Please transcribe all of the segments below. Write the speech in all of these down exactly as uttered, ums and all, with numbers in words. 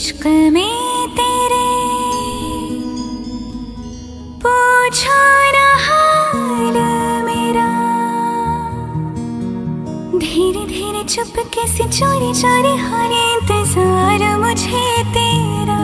इश्क में तेरे पूछो ना हाल मेरा, धीरे धीरे चुपके से चोरी चोरी हर इंतजार मुझे तेरा।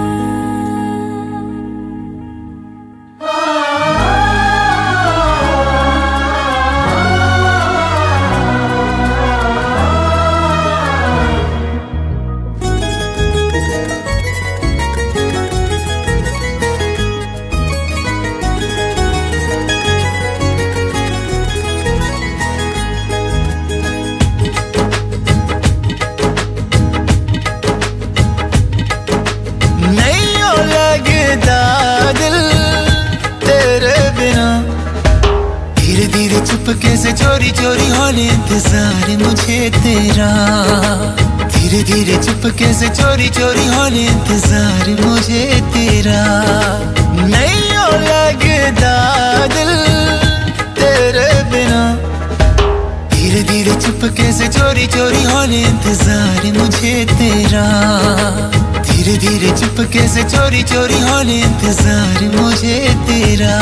नैयो लगदा दिल तेरे बिना, धीरे धीरे चुपके से चोरी चोरी होने इंतजार मुझे तेरा। धीरे धीरे चुपके से चोरी चोरी होने इंतजार मुझे तेरा। नैयो लगदा दिल तेरे बिना, धीरे धीरे चुपके से चोरी चोरी होने इंतजार मुझे तेरा। धीरे धीरे चुपके से चोरी चोरी होने इंतजार मुझे तेरा।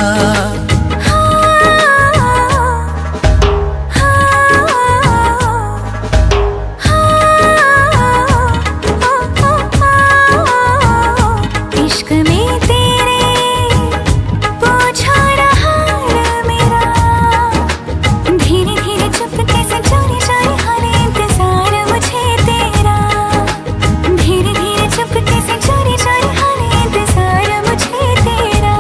इश्क में तेरे पूछो ना हाल मेरा, धीरे धीरे चुपके से चोरी चोरी होने इंतजार मुझे तेरा। धीरे धीरे चुपके से चोरी चोरी होने इंतजार मुझे तेरा।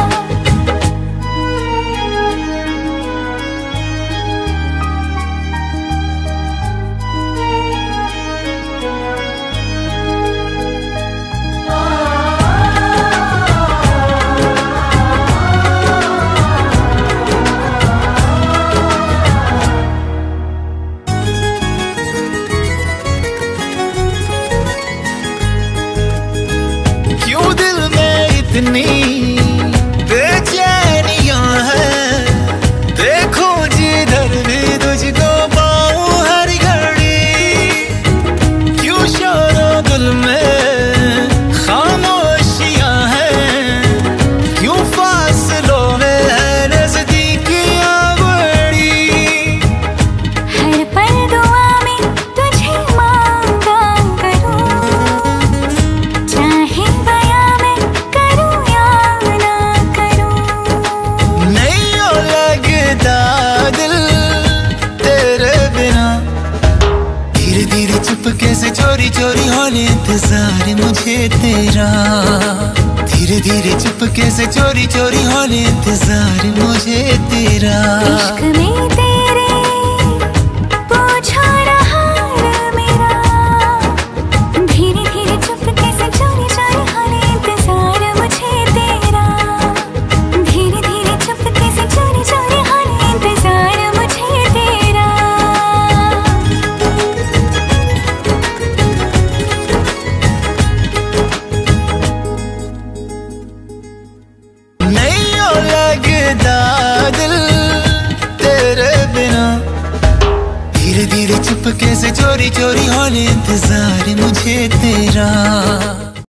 क्यों दिल में इतनी बेचैनियां हैं, देखो जिधर भी तुझको पाऊं हर घड़ी। क्यों शोरो दिल में खामोशियां हैं, क्यों फासलों में है नजदीकियां बड़ी। हर पल दुआ में तुझे मांगा करूं, चाहे बयां में करूं या ना करूं। नैयो लगदा दिल तेरे बिना, धीरे धीरे चुपके से चोरी चोरी होने इंतजार मुझे तेरा। धीरे धीरे चुपके से चोरी चोरी होने इंतजार मुझे तेरा। इश्क में तेरे पूछो ना हाल मेरा, धीरे धीरे चुपके से चोरी चोरी होने इंतजार मुझे तेरा। धीरे धीरे चुपके से चोरी चोरी होने इंतजार मुझे तेरा। नैयो लगदा दिल तेरे बिना, धीरे धीरे चुपके से चोरी चोरी होने इंतजार मुझे तेरा।